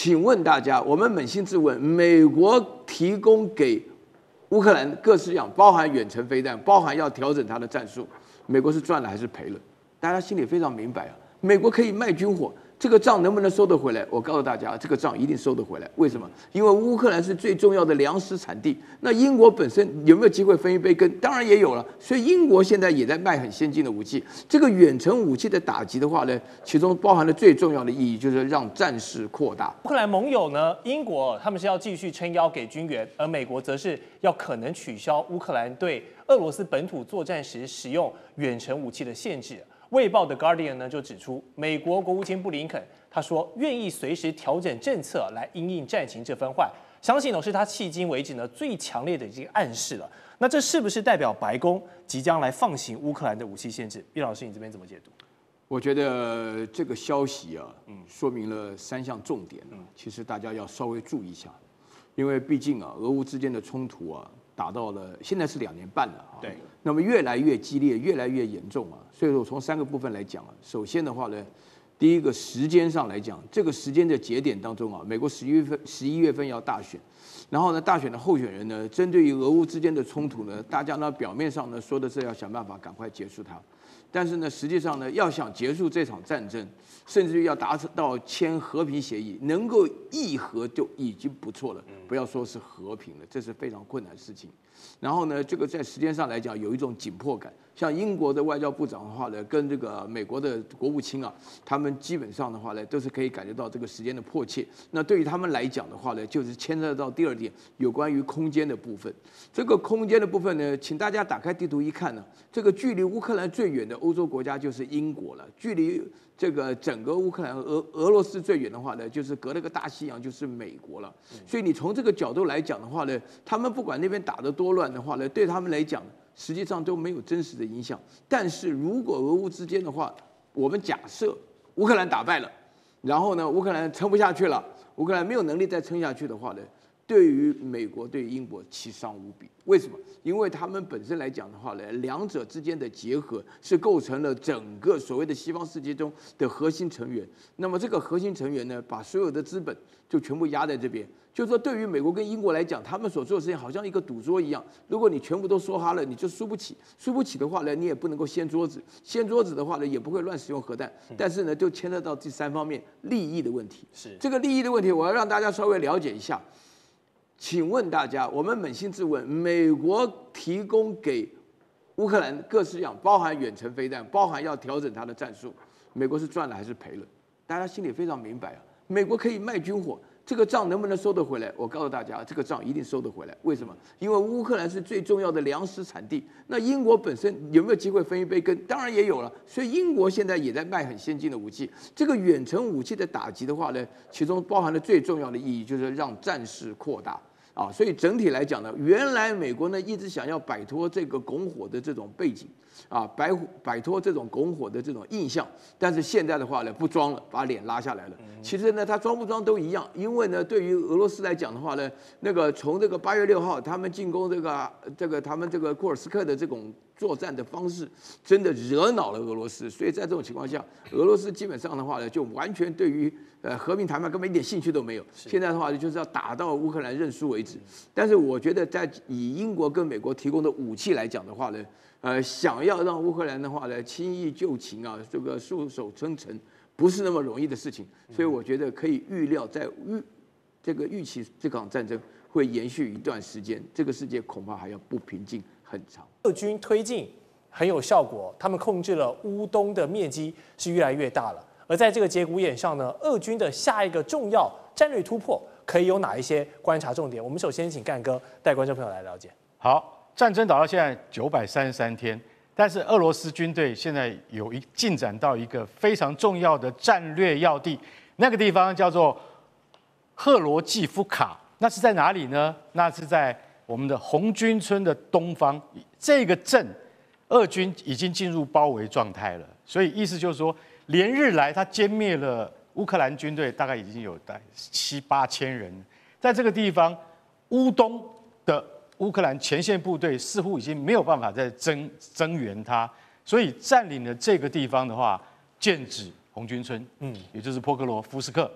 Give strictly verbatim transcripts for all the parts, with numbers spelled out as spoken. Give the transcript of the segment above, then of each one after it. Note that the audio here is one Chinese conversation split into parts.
请问大家，我们扪心自问，美国提供给乌克兰各式样，包含远程飞弹，包含要调整它的战术，美国是赚了还是赔了？大家心里非常明白啊。美国可以卖军火，这个账能不能收得回来？我告诉大家，这个账一定收得回来。为什么？因为乌克兰是最重要的粮食产地。那英国本身有没有机会分一杯羹？当然也有了。所以英国现在也在卖很先进的武器。这个远程武器的打击的话呢，其中包含了最重要的意义，就是让战事扩大。 乌克兰盟友呢，英国他们是要继续撑腰给军援，而美国则是要可能取消乌克兰对俄罗斯本土作战时使用远程武器的限制。卫报的 Guardian 呢就指出，美国国务卿布林肯他说愿意随时调整政策来因应战情这番话，相信呢是他迄今为止呢最强烈的一个暗示了。那这是不是代表白宫即将来放行乌克兰的武器限制？叶老师，你这边怎么解读？ 我觉得这个消息啊，嗯，说明了三项重点啊，其实大家要稍微注意一下，因为毕竟啊，俄乌之间的冲突啊。打到了现在是两年半了啊， 对， 那么越来越激烈，越来越严重啊。所以说从三个部分来讲啊，首先的话呢，第一个时间上来讲，这个时间的节点当中啊，美国十一月份十一月份要大选，然后呢，大选的候选人呢，针对于俄乌之间的冲突呢，大家呢表面上呢说的是要想办法赶快结束它，但是呢，实际上呢，要想结束这场战争，甚至于要达到签和平协议，能够议和就已经不错了，不要说是和平了，这是非常困难的事情。然后呢，这个在时间上来讲有一种紧迫感。像英国的外交部长的话呢，跟这个美国的国务卿啊，他们基本上的话呢，都是可以感觉到这个时间的迫切。那对于他们来讲的话呢，就是牵涉到第二点，有关于空间的部分。这个空间的部分呢，请大家打开地图一看呢，这个距离乌克兰最远的欧洲国家就是英国了，距离这个整个乌克兰俄俄罗斯最远的话呢，就是隔了个大西洋，就是美国了。所以你从这个角度来讲的话呢，他们不管那边打得多乱的话呢，对他们来讲，实际上都没有真实的影响。但是如果俄乌之间的话，我们假设乌克兰打败了，然后呢，乌克兰撑不下去了，乌克兰没有能力再撑下去的话呢，对于美国、对于英国其伤无比。为什么？因为他们本身来讲的话呢，两者之间的结合是构成了整个所谓的西方世界中的核心成员。那么这个核心成员呢，把所有的资本就全部压在这边。就是说，对于美国跟英国来讲，他们所做的事情好像一个赌桌一样。如果你全部都说哈了，你就输不起。输不起的话呢，你也不能够掀桌子。掀桌子的话呢，也不会乱使用核弹。但是呢，就牵涉到第三方面利益的问题。 是这个利益的问题，我要让大家稍微了解一下。请问大家，我们扪心自问，美国提供给乌克兰各式样，包含远程飞弹，包含要调整它的战术，美国是赚了还是赔了？大家心里非常明白啊。美国可以卖军火。这个账能不能收得回来？我告诉大家，这个账一定收得回来。为什么？因为乌克兰是最重要的粮食产地。那英国本身有没有机会分一杯羹？当然也有了。所以英国现在也在卖很先进的武器。这个远程武器的打击的话呢，其中包含了最重要的意义，就是让战事扩大。啊，所以整体来讲呢，原来美国呢一直想要摆脱这个拱火的这种背景，啊，摆摆脱这种拱火的这种印象，但是现在的话呢，不装了，把脸拉下来了。其实呢，他装不装都一样，因为呢，对于俄罗斯来讲的话呢，那个从这个八月六号他们进攻这个这个他们这个库尔斯克的这种作战的方式，真的惹恼了俄罗斯，所以在这种情况下，俄罗斯基本上的话呢，就完全对于呃和平谈判根本一点兴趣都没有。现在的话就是要打到乌克兰认输为止。但是我觉得，在以英国跟美国提供的武器来讲的话呢，呃，想要让乌克兰的话呢轻易就擒啊，这个束手称臣，不是那么容易的事情。所以我觉得可以预料，在预这个预期这场战争会延续一段时间，这个世界恐怕还要不平静很长。 俄军推进很有效果，他们控制了乌东的面积是越来越大了。而在这个节骨眼上呢，俄军的下一个重要战略突破可以有哪一些观察重点？我们首先请干哥带观众朋友来了解。 好，战争打到现在九百三十三天，但是俄罗斯军队现在有一进展到一个非常重要的战略要地，那个地方叫做赫罗季夫卡。那是在哪里呢？那是在我们的红军村的东方。这个镇，俄军已经进入包围状态了，所以意思就是说，连日来他歼灭了乌克兰军队，大概已经有大概七八千人。在这个地方，乌东的乌克兰前线部队似乎已经没有办法再增增援他，所以占领了这个地方的话，剑指红军村，嗯，也就是波克罗夫斯克。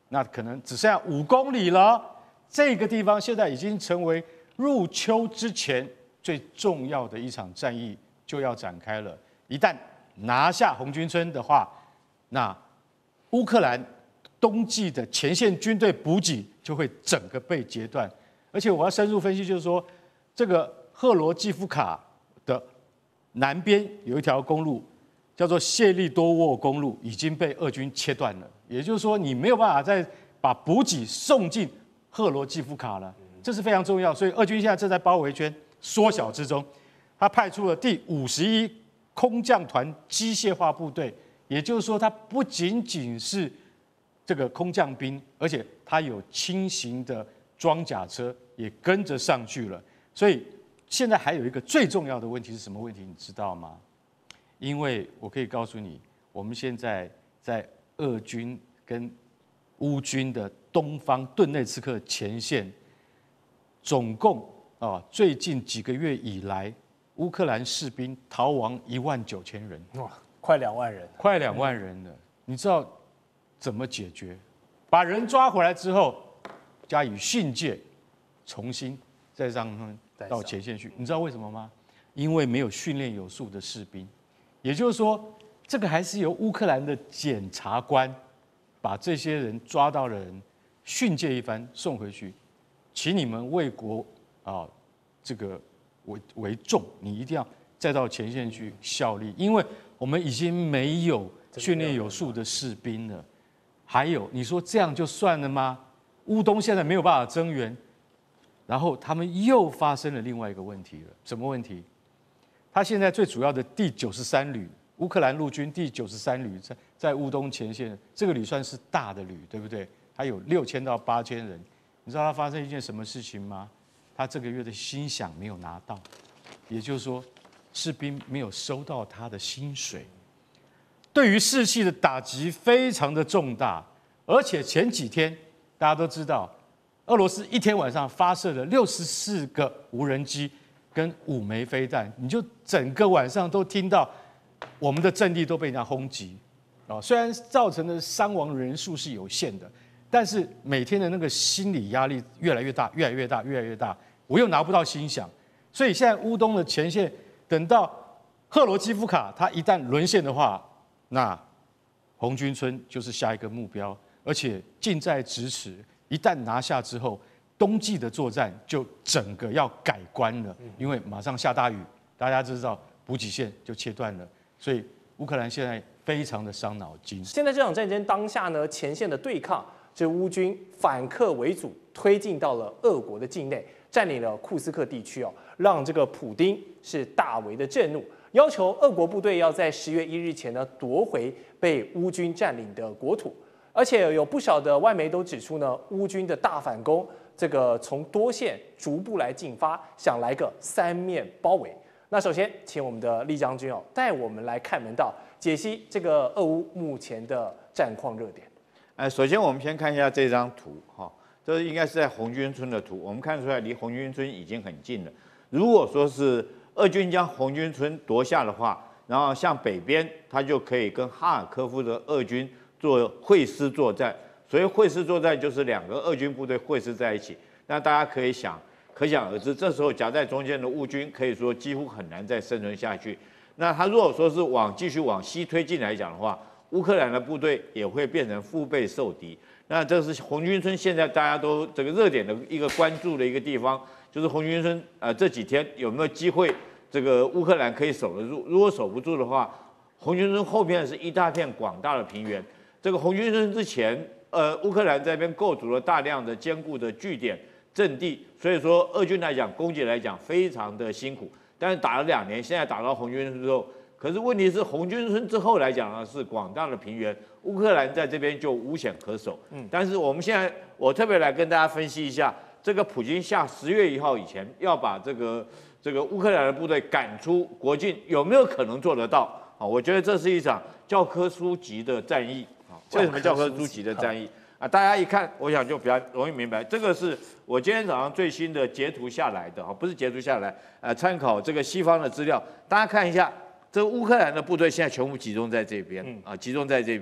那可能只剩下五公里了。这个地方现在已经成为入秋之前最重要的一场战役就要展开了。一旦拿下红军村的话，那乌克兰冬季的前线军队补给就会整个被截断。而且我要深入分析，就是说这个赫罗季夫卡的南边有一条公路，叫做谢利多沃公路，已经被俄军切断了。也就是说，你没有办法再把补给送进赫罗季夫卡了，这是非常重要。所以俄军现在正在包围圈缩小之中，他派出了第五十一空降团机械化部队，也就是说，它不仅仅是这个空降兵，而且它有轻型的装甲车也跟着上去了。所以现在还有一个最重要的问题是什么问题？你知道吗？因为我可以告诉你，我们现在在俄军跟乌军的东方顿内茨克前线，总共啊，最近几个月以来，乌克兰士兵逃亡一万九千人， 哇，快两万人， 快两万人了。你知道怎么解决？把人抓回来之后，加以训诫，重新再让他们到前线去。你知道为什么吗？因为没有训练有素的士兵，也就是说，这个还是由乌克兰的检察官把这些人抓到的人训诫一番送回去，请你们为国啊这个为为重，你一定要再到前线去效力，因为我们已经没有训练有素的士兵了。还有，你说这样就算了吗？乌东现在没有办法增援，然后他们又发生了另外一个问题了。什么问题？他现在最主要的第九十三旅，乌克兰陆军第九十三旅在在乌东前线，这个旅算是大的旅，对不对？它有六千到八千人。你知道他发生一件什么事情吗？他这个月的薪饷没有拿到，也就是说，士兵没有收到他的薪水。对于士气的打击非常的重大，而且前几天大家都知道，俄罗斯一天晚上发射了六十四个无人机跟五枚飞弹，你就整个晚上都听到我们的阵地都被人家轰击啊。虽然造成的伤亡人数是有限的，但是每天的那个心理压力越来越大，越来越大，越来越大。我又拿不到薪饷，所以现在乌东的前线，等到赫罗基夫卡它一旦沦陷的话，那红军村就是下一个目标，而且近在咫尺。一旦拿下之后，冬季的作战就整个要改观了，因为马上下大雨，大家知道补给线就切断了，所以乌克兰现在非常的伤脑筋。 现在这场战争当下呢，前线的对抗，这乌军反客为主，推进到了俄国的境内，占领了库斯克地区哦，让这个普丁是大为的震怒。要求俄国部队要在十月一日前呢夺回被乌军占领的国土，而且有不少的外媒都指出呢，乌军的大反攻，这个从多线逐步来进发，想来个三面包围。那首先，请我们的厉将军哦带我们来看门道，解析这个俄乌目前的战况热点。 呃，首先我们先看一下这张图哈，这应该是在红军村的图，我们看出来离红军村已经很近了。如果说是俄军将红军村夺下的话，然后向北边，他就可以跟哈尔科夫的俄军做会师作战。所谓会师作战，就是两个俄军部队会师在一起。那大家可以想，可想而知，这时候夹在中间的乌军可以说几乎很难再生存下去。那他如果说是往继续往西推进来讲的话，乌克兰的部队也会变成腹背受敌。那这是红军村现在大家都这个热点的一个关注的一个地方。就是红军村，呃，这几天有没有机会，这个乌克兰可以守得住？如果守不住的话，红军村后面是一大片广大的平原。这个红军村之前，呃，乌克兰这边构筑了大量的坚固的据点阵地，所以说俄军来讲，攻击来讲非常的辛苦。但是打了两年，现在打到红军村之后，可是问题是红军村之后来讲呢，是广大的平原，乌克兰在这边就无险可守。嗯，但是我们现在，我特别来跟大家分析一下。这个普京下十月一号以前要把这个这个乌克兰的部队赶出国境，有没有可能做得到？啊，我觉得这是一场教科书级的战役。啊，为什么教科书级的战役？啊，大家一看，我想就比较容易明白。这个是我今天早上最新的截图下来的，啊，不是截图下来，呃，参考这个西方的资料，大家看一下，这个乌克兰的部队现在全部集中在这边，啊，集中在这边。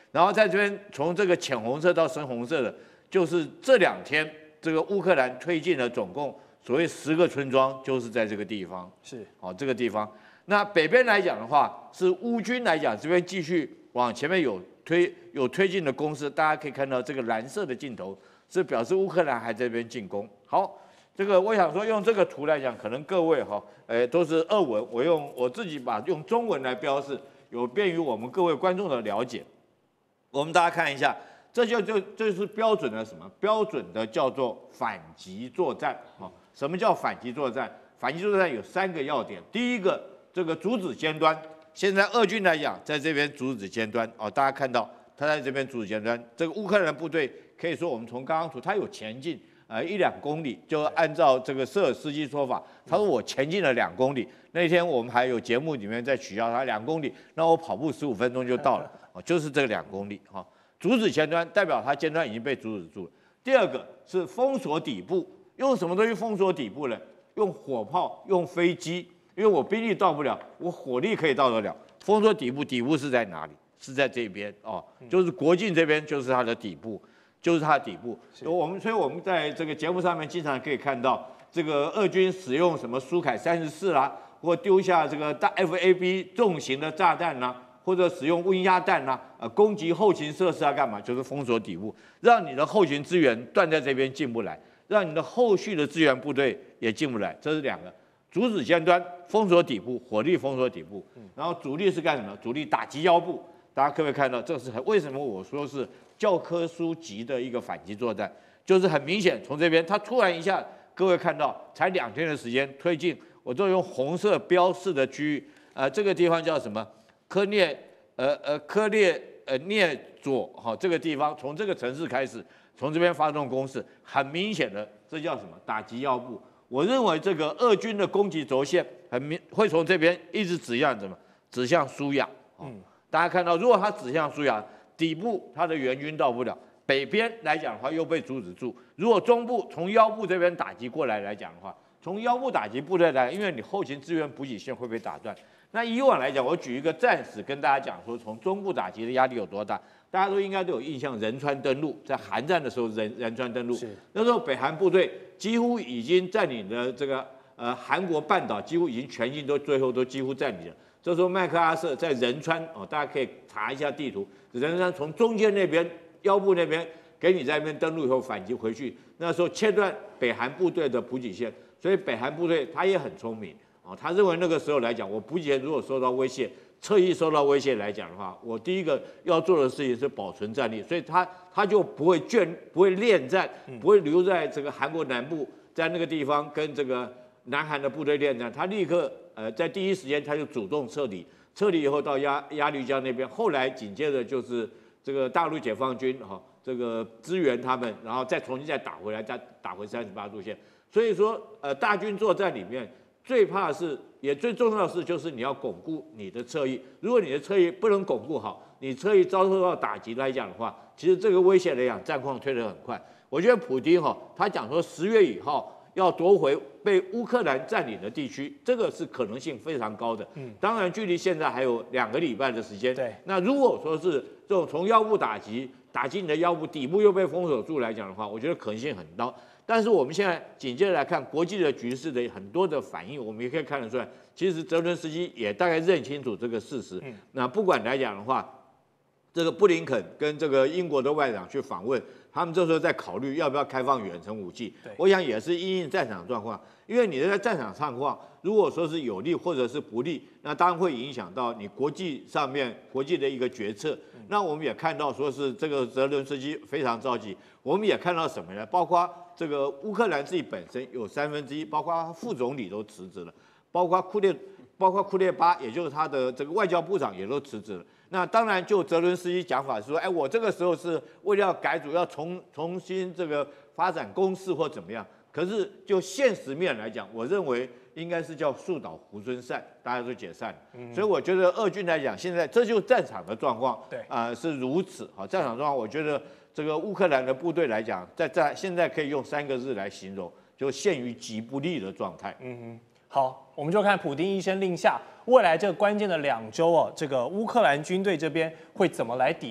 然后在这边从这个浅红色到深红色的，就是这两天这个乌克兰推进了总共所谓十个村庄，就是在这个地方。 是， 好，这个地方。那北边来讲的话，是乌军来讲，这边继续往前面有推有推进的攻势，大家可以看到这个蓝色的镜头是表示乌克兰还在这边进攻。好，这个我想说用这个图来讲，可能各位哈，呃，都是俄文，我用我自己把用中文来标示，有便于我们各位观众的了解。我们大家看一下，这就就这就是标准的什么？标准的叫做反击作战。啊，什么叫反击作战？反击作战有三个要点，第一个。这个阻止尖端，现在俄军来讲，在这边阻止尖端哦，大家看到他在这边阻止尖端。这个乌克兰部队可以说，我们从刚刚图，他有前进呃一两公里，就按照这个舍尔斯基说法，他说我前进了两公里。那天我们还有节目里面在取笑他两公里，那我跑步十五分钟就到了，哦，就是这个两公里哈。阻止尖端代表他尖端已经被阻止住了。第二个是封锁底部，用什么东西封锁底部呢？用火炮，用飞机。因为我兵力到不了，我火力可以到得了。封锁底部，底部是在哪里？是在这边哦，就是国境这边，就是它的底部，就是它的底部。我们，所以我们在这个节目上面经常可以看到，这个俄军使用什么苏凯三十四啦，或丢下这个大 F A B 重型的炸弹啦，或者使用温压弹啦，呃，攻击后勤设施啊，干嘛？就是封锁底部，让你的后勤资源断在这边进不来，让你的后续的支援部队也进不来，这是两个。阻止尖端，封锁底部，火力封锁底部，然后主力是干什么？主力打击腰部。大家可不可以看到？这是很为什么我说是教科书级的一个反击作战？就是很明显，从这边他突然一下，各位看到才两天的时间推进，我都用红色标示的区域，呃，这个地方叫什么？科涅，呃呃科列呃涅佐，哈，这个地方从这个城市开始，从这边发动攻势，很明显的，这叫什么？打击腰部。我认为这个俄军的攻击轴线很明，会从这边一直指向什么？指向苏亚。嗯，大家看到，如果它指向苏亚底部，它的援军到不了；北边来讲的话，又被阻止住。如果中部从腰部这边打击过来来讲的话，从腰部打击部队来，因为你后勤支援补给线会被打断。那以往来讲，我举一个战史跟大家讲说，从中部打击的压力有多大。大家都应该都有印象，仁川登陆在韩战的时候，仁仁川登陆，那时候北韩部队几乎已经占领了这个呃韩国半岛，几乎已经全境都最后都几乎占领了。这时候麦克阿瑟在仁川哦，大家可以查一下地图，仁川从中间那边腰部那边给你在那边登陆以后反击回去，那时候切断北韩部队的补给线，所以北韩部队他也很聪明哦，他认为那个时候来讲，我补给线如果受到威胁。侧翼受到威胁来讲的话，我第一个要做的事情是保存战力，所以他他就不会倦，不会恋战，不会留在这个韩国南部，在那个地方跟这个南韩的部队恋战，他立刻呃在第一时间他就主动撤离，撤离以后到鸭鸭绿江那边，后来紧接着就是这个大陆解放军哈、哦、这个支援他们，然后再重新再打回来，再打回三十八度线，所以说呃大军作战里面。最怕的是，也最重要的是，就是你要巩固你的侧翼。如果你的侧翼不能巩固好，你侧翼遭受到打击来讲的话，其实这个威胁来讲，战况推得很快。我觉得普丁哈，他讲说十月以后要夺回被乌克兰占领的地区，这个是可能性非常高的。嗯，当然距离现在还有两个礼拜的时间。 对， 那如果说是这种从腰部打击，打击你的腰部底部又被封锁住来讲的话，我觉得可能性很高。但是我们现在紧接着来看国际的局势的很多的反应，我们也可以看得出来，其实泽伦斯基也大概认清楚这个事实。嗯、那不管来讲的话，这个布林肯跟这个英国的外长去访问，他们这时候在考虑要不要开放远程武器。我想也是因应战场状况，因为你在战场状况，如果说是有利或者是不利，那当然会影响到你国际上面国际的一个决策。那我们也看到说是这个泽伦斯基非常着急，我们也看到什么呢？包括这个乌克兰自己本身有三分之一，包括副总理都辞职了，包括库列，包括库列巴，也就是他的这个外交部长也都辞职了。那当然，就泽伦斯基讲法说，哎，我这个时候是为了要改组，要重重新这个发展攻势或怎么样。可是就现实面来讲，我认为应该是叫树倒猢狲散，大家都解散了。嗯、所以我觉得俄军来讲，现在这就是战场的状况，对啊、呃、是如此。好，战场状况，我觉得这个乌克兰的部队来讲，在在现在可以用三个字来形容，就陷于极不利的状态。 嗯哼，好，我们就看普丁一声令下，未来这个关键的两周哦，这个乌克兰军队这边会怎么来抵御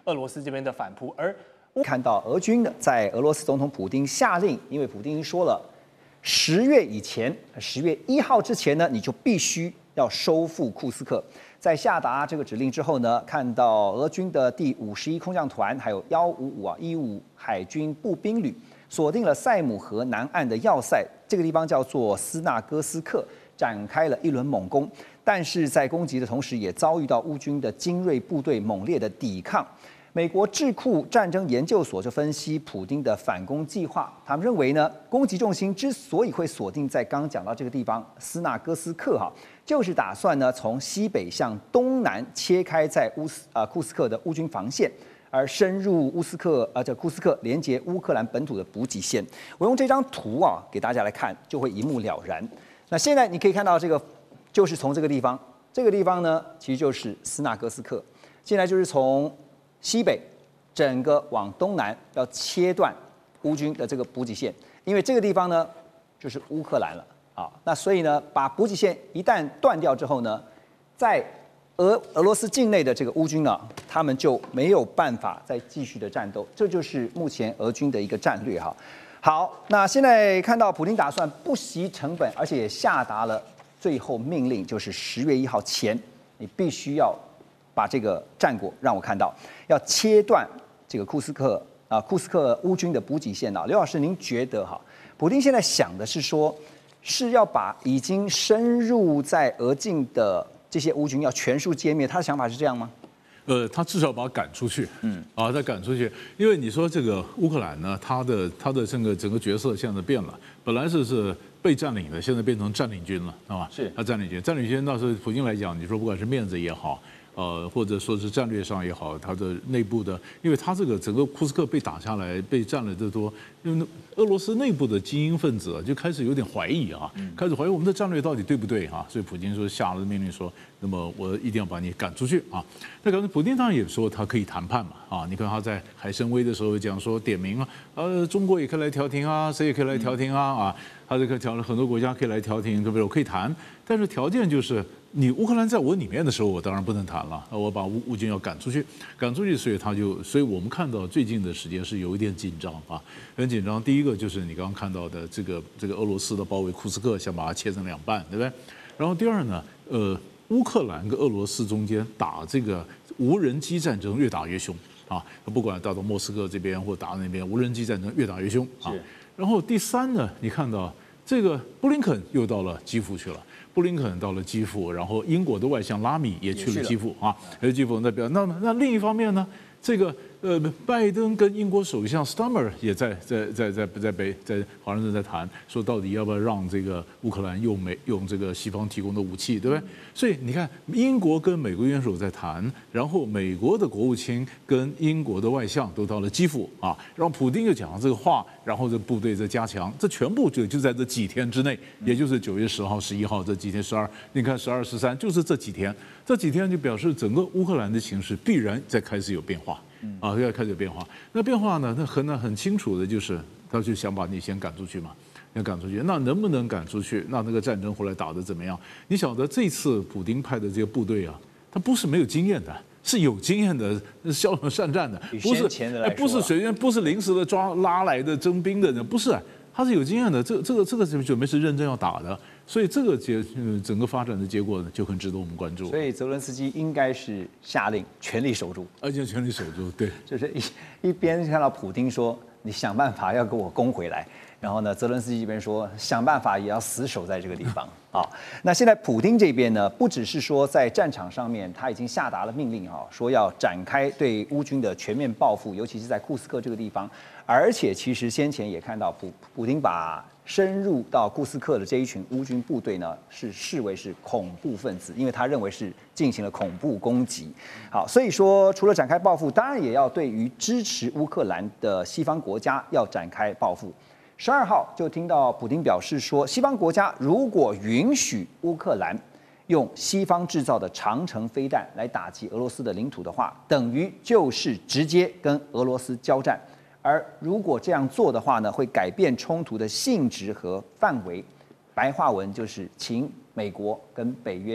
俄罗斯这边的反扑。而看到俄军呢，在俄罗斯总统普丁下令，因为普丁说了，十月以前，十月一号之前呢，你就必须要收复库斯克。在下达这个指令之后呢，看到俄军的第五十一空降团，还有幺五五啊一五海军步兵旅，锁定了塞姆河南岸的要塞，这个地方叫做斯纳戈斯克，展开了一轮猛攻。但是在攻击的同时，也遭遇到乌军的精锐部队猛烈的抵抗。美国智库战争研究所就分析普丁的反攻计划，他们认为呢，攻击重心之所以会锁定在刚刚讲到这个地方斯纳戈斯克哈，就是打算呢从西北向东南切开在乌斯啊、呃、库斯克的乌军防线，而深入乌斯克呃这库斯克连接乌克兰本土的补给线。我用这张图啊给大家来看，就会一目了然。那现在你可以看到这个，就是从这个地方，这个地方呢其实就是斯纳戈斯克，现在就是从西北整个往东南要切断乌军的这个补给线，因为这个地方呢就是乌克兰了啊。那所以呢，把补给线一旦断掉之后呢，在俄俄罗斯境内的这个乌军呢，他们就没有办法再继续的战斗，这就是目前俄军的一个战略哈。好，那现在看到普丁打算不惜成本，而且也下达了最后命令，就是十月一号前，你必须要把这个战果让我看到，要切断这个库斯克啊、呃、库斯克乌军的补给线啊。刘老师，您觉得哈，普丁现在想的是说，是要把已经深入在俄境的这些乌军要全数歼灭？他的想法是这样吗？ 呃，他至少把它赶出去，嗯，啊，他赶出去，因为你说这个乌克兰呢，他的他的整个整个角色现在变了，本来是是被占领的，现在变成占领军了，是吧？ 是， 他占领军，占领军那时候普京来讲，你说不管是面子也好。呃，或者说是战略上也好，它的内部的，因为它这个整个库斯克被打下来，被占了这多，因为俄罗斯内部的精英分子就开始有点怀疑啊，开始怀疑我们的战略到底对不对啊？所以普京说下了命令说，那么我一定要把你赶出去啊。那可能普京当然也说他可以谈判嘛啊，你看他在海参崴的时候讲说点名啊，呃，中国也可以来调停啊，谁也可以来调停啊啊，他这个调了很多国家可以来调停，对不对？我可以谈，但是条件就是。你乌克兰在我里面的时候，我当然不能谈了。我把乌乌军要赶出去，赶出去，所以他就，所以我们看到最近的时间是有一点紧张啊，很紧张。第一个就是你刚刚看到的这个这个俄罗斯的包围库斯克，想把它切成两半，对不对？然后第二呢，呃，乌克兰跟俄罗斯中间打这个无人机战争越打越凶啊，不管打到莫斯科这边或打到那边，无人机战争越打越凶啊。然后第三呢，你看到这个布林肯又到了基辅去了。布林肯到了基辅，然后英国的外相拉米也去了基辅啊，去基辅那边。那那另一方面呢，这个呃，拜登跟英国首相 Starmer 也在在在在在北在华盛顿在谈，说到底要不要让这个乌克兰用美用这个西方提供的武器，对不对？所以你看，英国跟美国元首在谈，然后美国的国务卿跟英国的外相都到了基辅啊，然后普丁就讲了这个话，然后这部队在加强，这全部就就在这几天之内，也就是九月十号、十一号这几天，十二，你看十二、十三，就是这几天，这几天就表示整个乌克兰的形势必然在开始有变化。啊，要开始有变化。那变化呢？那很那很清楚的就是，他就想把你先赶出去嘛，要赶出去。那能不能赶出去？那那个战争后来打得怎么样？你晓得这次普丁派的这些部队啊，他不是没有经验的，是有经验的，骁勇善战的，不是哎，不是随便，不是临时的抓拉来的征兵的人，不是，他是有经验的。这这个这个准备是认真要打的。所以这个结整个发展的结果呢，就很值得我们关注。 所以泽伦斯基应该是下令全力守住， 而且全力守住，对， 就是一一边看到普丁说你想办法要给我攻回来，然后呢，泽伦斯基这边说想办法也要死守在这个地方啊。那现在普丁这边呢，不只是说在战场上面他已经下达了命令啊，说要展开对乌军的全面报复，尤其是在库斯克这个地方，而且其实先前也看到普普丁把深入到库斯克的这一群乌军部队呢，是视为是恐怖分子，因为他认为是进行了恐怖攻击。好，所以说除了展开报复，当然也要对于支持乌克兰的西方国家要展开报复。十二号就听到普丁表示说，西方国家如果允许乌克兰用西方制造的长程飞弹来打击俄罗斯的领土的话，等于就是直接跟俄罗斯交战。而如果这样做的话呢，会改变冲突的性质和范围。白话文就是，请美国跟北约，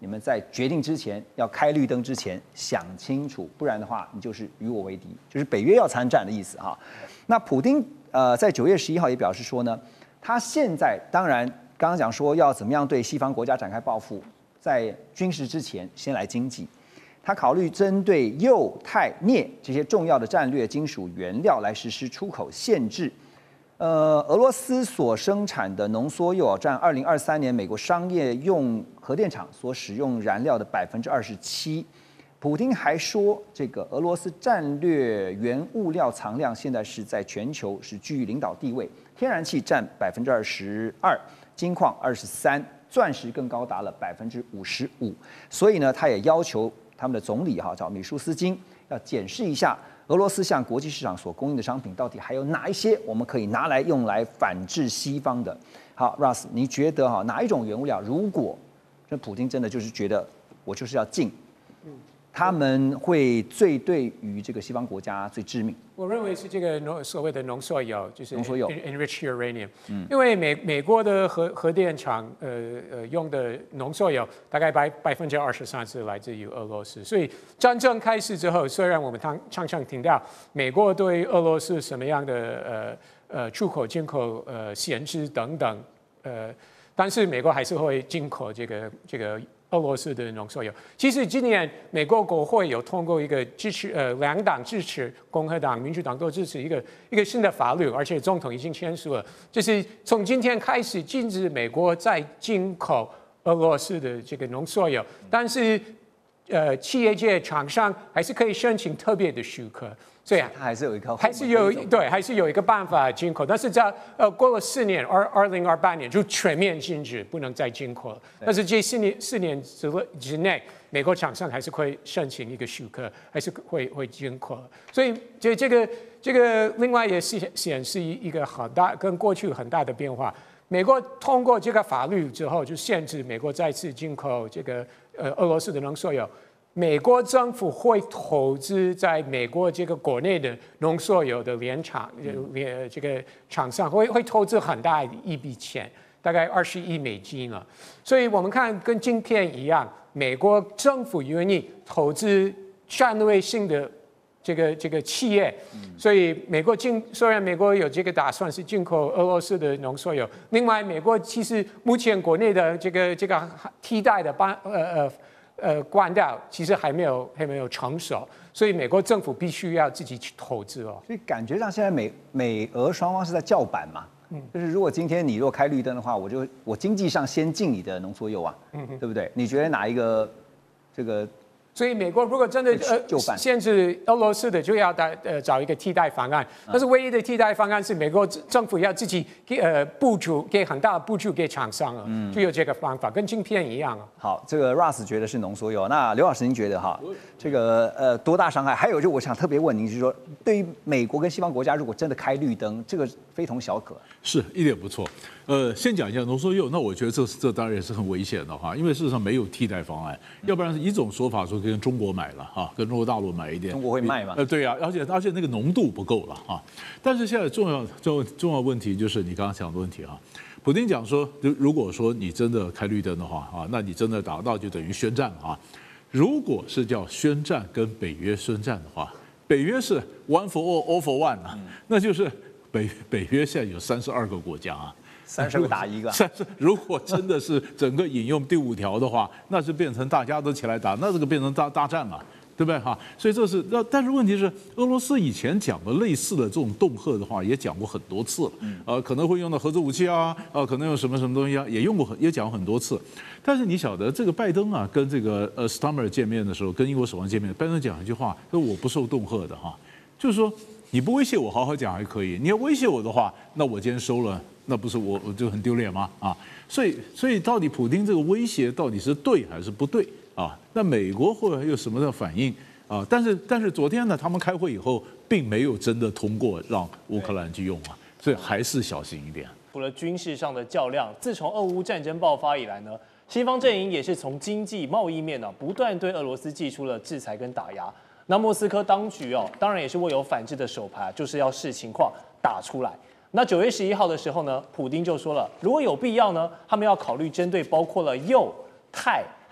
你们在决定之前要开绿灯之前想清楚，不然的话你就是与我为敌，就是北约要参战的意思哈。那普丁呃在九月十一号也表示说呢，他现在当然刚刚讲说要怎么样对西方国家展开报复，在军事之前先来经济。他考虑针对铀、钛、镍这些重要的战略金属原料来实施出口限制。呃，俄罗斯所生产的浓缩铀占二零二三年美国商业用核电厂所使用燃料的百分之二十七。普丁还说，这个俄罗斯战略原物料藏量现在是在全球是居于领导地位，天然气占百分之二十二，金矿二十三，钻石更高达了百分之五十五。所以呢，他也要求他们的总理哈叫米舒斯金要检视一下俄罗斯向国际市场所供应的商品到底还有哪一些我们可以拿来用来反制西方的。好 ，Russ， 你觉得哈哪一种原物料，如果这普丁真的就是觉得我就是要禁，他们会最对于这个西方国家最致命？ 我认为是这个浓所谓的浓缩铀，就是浓缩铀 enriched uranium。嗯，因为美美国的核核电厂呃呃用的浓缩铀大概百百分之二十三是来自于俄罗斯，所以战争开始之后，虽然我们常常常听到美国对俄罗斯什么样的呃呃出口进口呃限制等等，呃，但是美国还是会进口这个这个。俄罗斯的浓缩铀，其实今年美国国会有通过一个支持，呃，两党支持，共和党、民主党都支持一个一个新的法律，而且总统已经签署了，就是从今天开始禁止美国再进口俄罗斯的这个浓缩铀，但是，呃，企业界厂商还是可以申请特别的许可。所以啊， 它还是有一个， 还是有对，还是有一个办法进口，但是在呃过了四年，二二零二八年就全面禁止，不能再进口了。但是这四年四年之之内，美国厂商还是会申请一个许可，还是会会进口。所以这这个这个另外也是显示一个很大跟过去很大的变化。美国通过这个法律之后，就限制美国再次进口这个呃俄罗斯的浓缩铀。美国政府会投资在美国这个国内的浓缩铀的联厂，呃，这个厂商会会投资很大一笔钱，大概二十亿美金了。所以我们看跟晶片一样，美国政府愿意投资战略性的这个这个企业，所以美国进虽然美国有这个打算是进口俄罗斯的浓缩铀，另外美国其实目前国内的这个这个替代的帮呃呃。呃，关掉其实还没有还没有成熟，所以美国政府必须要自己去投资哦。 所以感觉上现在美美俄双方是在叫板嘛，嗯，就是如果今天你如果开绿灯的话，我就我经济上先禁你的浓缩铀啊，嗯，对不对？你觉得哪一个这个？ 所以美国如果真的呃限制俄罗斯的，就要打呃找一个替代方案。但是唯一的替代方案是美国政府要自己给呃补助，给很大的补助给厂商啊，就有这个方法，跟晶片一样啊。 好，这个 Russ 觉得是浓缩铀，那刘老师您觉得哈，这个呃多大伤害？还有就我想特别问您，就是说对于美国跟西方国家，如果真的开绿灯，这个非同小可。 是一点不错。呃，先讲一下浓缩铀，那我觉得这这当然也是很危险的哈，因为事实上没有替代方案，要不然是一种说法说跟中国买了哈，跟中国大陆买一点， 中国会卖吗？ 呃，对啊，而且而且那个浓度不够了哈。但是现在重要重重要问题就是你刚刚讲的问题啊，普丁讲说，如如果说你真的开绿灯的话啊，那你真的达到就等于宣战啊。如果是叫宣战跟北约宣战的话，北约是 one for all, all for one 啊，那就是北北约现在有三十二个国家啊。 三十个打一个， 三十如果真的是整个引用第五条的话，那是变成大家都起来打，那这个变成大大战了，对不对哈？所以这是那，但是问题是，俄罗斯以前讲的类似的这种恫吓的话，也讲过很多次了，呃，可能会用到核子武器啊，呃，可能用什么什么东西啊，也用过很也讲过很多次。但是你晓得，这个拜登啊，跟这个呃 Stammer 见面的时候，跟英国首相见面，拜登讲一句话，说我不受恫吓的哈，就是说你不威胁我，好好讲还可以，你要威胁我的话，那我今天收了。那不是我我就很丢脸吗？啊，所以所以到底普丁这个威胁到底是对还是不对啊？那美国会有什么的反应啊？但是但是昨天呢，他们开会以后，并没有真的通过让乌克兰去用啊，所以还是小心一点。 除了军事上的较量，自从俄乌战争爆发以来呢，西方阵营也是从经济贸易面呢、啊，不断对俄罗斯祭出了制裁跟打压。那莫斯科当局哦，当然也是握有反制的手牌，就是要视情况打出来。那九月十一号的时候呢，普丁就说了，如果有必要呢，他们要考虑针对包括了铀、钛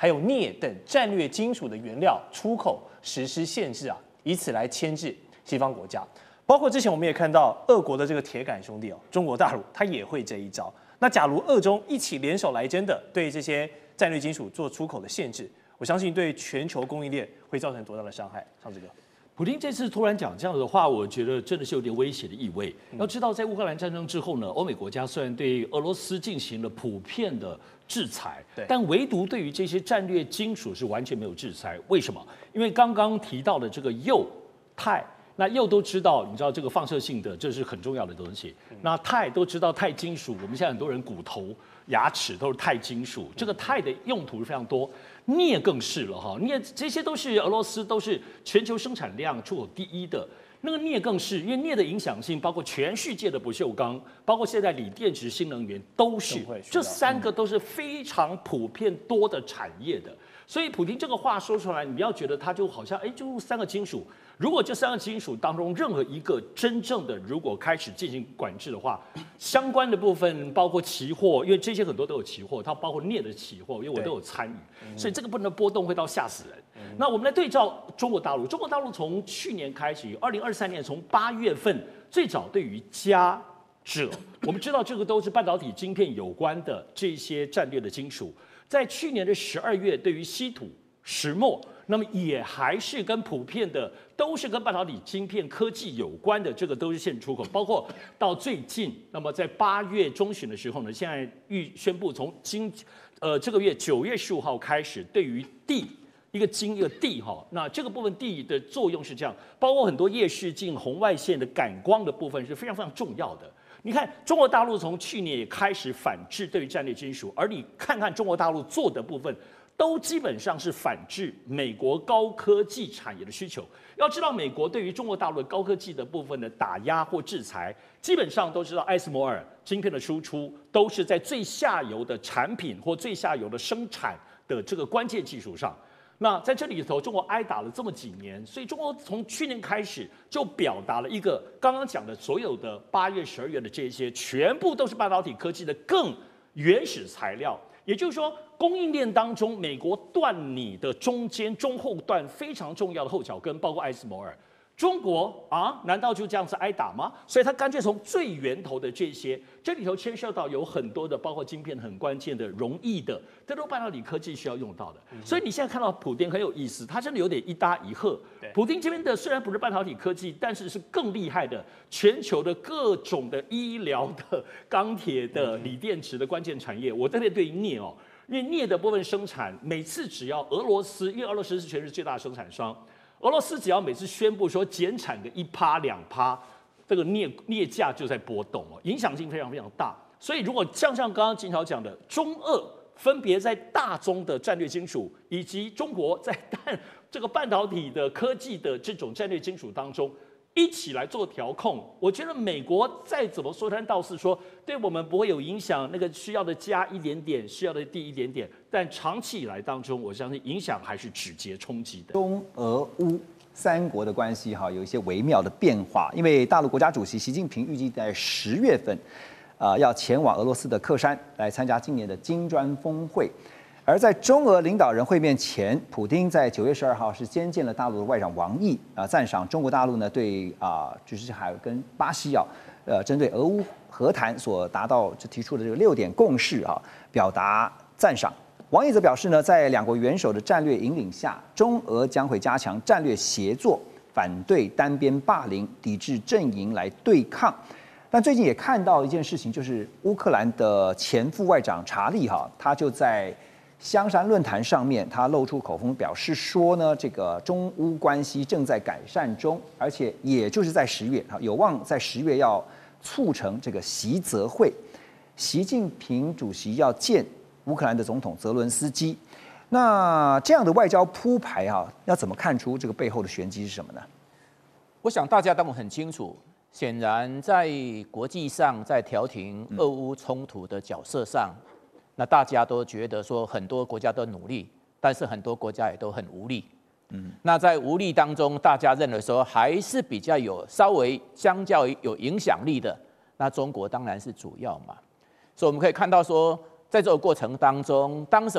还有镍等战略金属的原料出口实施限制啊，以此来牵制西方国家。包括之前我们也看到，俄国的这个铁杆兄弟哦，中国大陆它也会这一招。那假如俄中一起联手来真的对这些战略金属做出口的限制，我相信对全球供应链会造成多大的伤害？上这个。 普丁这次突然讲这样的话，我觉得真的是有点威胁的意味。要知道，在乌克兰战争之后呢，欧美国家虽然对俄罗斯进行了普遍的制裁，但唯独对于这些战略金属是完全没有制裁。为什么？因为刚刚提到的这个铀、钛，那铀都知道，你知道这个放射性的，这是很重要的东西。那钛都知道，钛金属，我们现在很多人骨头、牙齿都是钛金属，这个钛的用途是非常多。镍更是了哈，镍这些都是俄罗斯都是全球生产量出口第一的，那个镍更是，因为镍的影响性包括全世界的不锈钢，包括现在锂电池、新能源都是，这三个都是非常普遍多的产业的。所以普丁这个话说出来，你不要觉得他就好像哎，就三个金属。如果这三个金属当中任何一个真正的如果开始进行管制的话，相关的部分包括期货，因为这些很多都有期货，它包括镍的期货，因为我都有参与，所以这个部分的波动会到吓死人。那我们来对照中国大陆，中国大陆从去年开始，二零二三年从八月份最早对于镓锗，我们知道这个都是半导体晶片有关的这些战略的金属，在去年的十二月对于稀土、石墨。那么也还是跟普遍的，都是跟半导体晶片科技有关的，这个都是限出口。包括到最近，那么在八月中旬的时候呢，现在预宣布从今呃这个月九月十五号开始，对于地一个金一个地哈，那这个部分地的作用是这样，包括很多夜视镜、红外线的感光的部分是非常非常重要的。你看，中国大陆从去年也开始反制对于战略金属，而你看看中国大陆做的部分。都基本上是反制美国高科技产业的需求。要知道，美国对于中国大陆的高科技的部分的打压或制裁，基本上都知道艾斯摩尔晶片的输出都是在最下游的产品或最下游的生产的这个关键技术上。那在这里头，中国挨打了这么几年，所以中国从去年开始就表达了一个刚刚讲的所有的八月、十二月的这些，全部都是半导体科技的更原始材料。也就是说，供应链当中，美国断你的中间中后段非常重要的后脚跟，包括艾斯摩尔。中国啊，难道就这样子挨打吗？所以他干脆从最源头的这些，这里头牵涉到有很多的，包括晶片很关键的、容易的，这都半导体科技需要用到的。所以你现在看到普丁很有意思，他真的有点一搭一和。普丁这边的虽然不是半导体科技，但是是更厉害的，全球的各种的医疗的、钢铁的、锂电池的关键产业。我特别对于镍哦，因为镍的部分生产，每次只要俄罗斯，因为俄罗斯是全世界最大的生产商。俄罗斯只要每次宣布说减产个一趴两趴，这个镍镍价就在波动哦，影响性非常非常大。所以如果像像刚刚金条讲的，中俄分别在大宗的战略金属，以及中国在半这个半导体的科技的这种战略金属当中，一起来做调控，我觉得美国再怎么说三道四说对我们不会有影响，那个需要的加一点点，需要的低一点点，但长期以来当中，我相信影响还是直接冲击的。 中俄乌三国的关系哈有一些微妙的变化，因为大陆国家主席习近平预计在十月份，啊、呃、要前往俄罗斯的克山来参加今年的金砖峰会。而在中俄领导人会面前，普丁在九月十二号是接见了大陆的外长王毅啊，赞赏中国大陆呢对啊，就是还有跟巴西啊，呃，针对俄乌和谈所达到就提出的这个六点共识啊，表达赞赏。王毅则表示呢，在两国元首的战略引领下，中俄将会加强战略协作，反对单边霸凌，抵制阵营来对抗。但最近也看到一件事情，就是乌克兰的前副外长查利哈，他就在香山论坛上面，他露出口风，表示说呢，这个中乌关系正在改善中，而且也就是在十月，有望在十月要促成这个习泽会，习近平主席要见乌克兰的总统泽伦斯基。那这样的外交铺排啊，要怎么看出这个背后的玄机是什么呢？ 我想大家都很清楚，显然在国际上，在调停俄乌冲突的角色上。那大家都觉得说，很多国家都努力，但是很多国家也都很无力。嗯，那在无力当中，大家认为说还是比较有稍微相较于有影响力的，那中国当然是主要嘛。所以我们可以看到说，在这个过程当中，当什么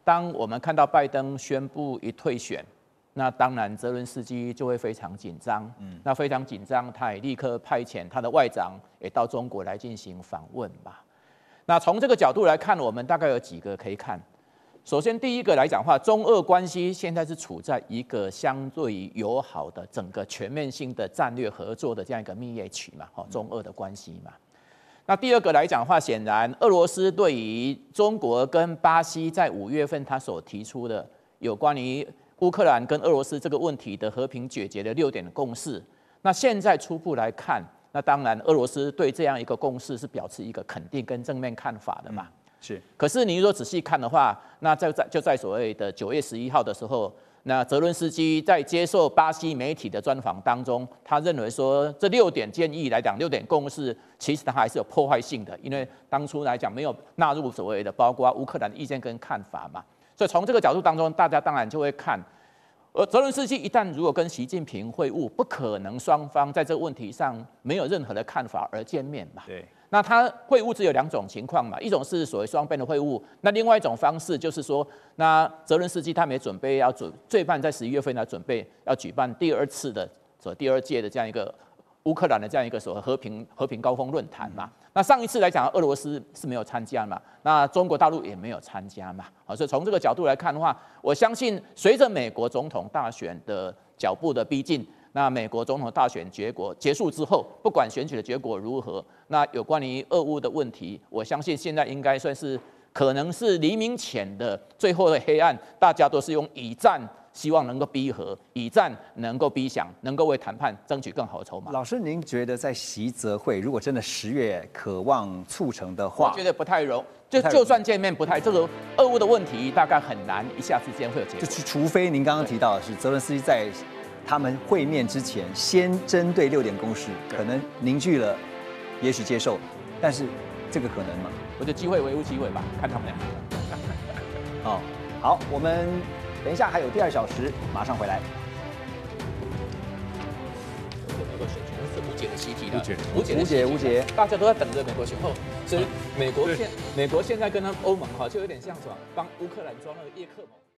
当我们看到拜登宣布一退选，那当然泽伦斯基就会非常紧张。嗯，那非常紧张，他也立刻派遣他的外长也到中国来进行访问吧。那从这个角度来看，我们大概有几个可以看。首先，第一个来讲的话，中俄关系现在是处在一个相对于友好的整个全面性的战略合作的这样一个蜜月期嘛，哦，中俄的关系嘛。那第二个来讲的话，显然俄罗斯对于中国跟巴西在五月份他所提出的有关于乌克兰跟俄罗斯这个问题的和平解决的六点共识，那现在初步来看，那当然俄罗斯对这样一个共识是表示一个肯定跟正面看法的嘛。嗯是， 可是你如果仔细看的话，那在在就在所谓的九月十一号的时候，那泽伦斯基在接受巴西媒体的专访当中，他认为说这六点建议来讲，六点共识其实它还是有破坏性的，因为当初来讲没有纳入所谓的包括乌克兰的意见跟看法嘛，所以从这个角度当中，大家当然就会看。而泽伦斯基一旦如果跟习近平会晤，不可能双方在这个问题上没有任何的看法而见面嘛。 对。 那他会晤只有两种情况嘛，一种是所谓双边的会晤，那另外一种方式就是说，那泽伦斯基他们也准备要准，最慢在十一月份来准备要举办第二次的所第二届的这样一个乌克兰的这样一个所谓和平和平高峰论坛嘛。那上一次来讲，俄罗斯是没有参加嘛，那中国大陆也没有参加嘛。好，所以从这个角度来看的话，我相信随着美国总统大选的脚步的逼近。那美国总统大选结果结束之后，不管选举的结果如何，那有关于俄乌的问题，我相信现在应该算是可能是黎明前的最后的黑暗，大家都是用以战希望能够逼和，以战能够逼降，能够为谈判争取更好的筹码。 老师，您觉得在习泽会如果真的十月渴望促成的话， 我觉得不太容，就就算见面不太，这个俄乌的问题大概很难一下之间会有结果。 就除非您刚刚提到的是泽伦斯基在他们会面之前，先针对六点共识，可能凝聚了，也许接受，但是这个可能吗？ 我觉得机会微乎其微吧，看他们两个。 哦，好，我们等一下还有第二小时，马上回来。 美国选情是无解的习题的， 无解，无解，无解， 大家都在等着美国选后，所以美国现美国现在跟他欧盟哈，就有点像什么帮乌克兰装那个叶克膜。